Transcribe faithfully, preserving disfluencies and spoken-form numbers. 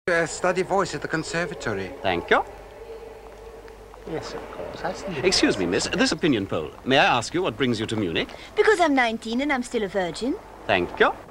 Uh, study voice at the conservatory. Thank you. Yes, of course. I see. Excuse me, miss. This opinion poll. May I ask you what brings you to Munich? Because I'm nineteen and I'm still a virgin. Thank you.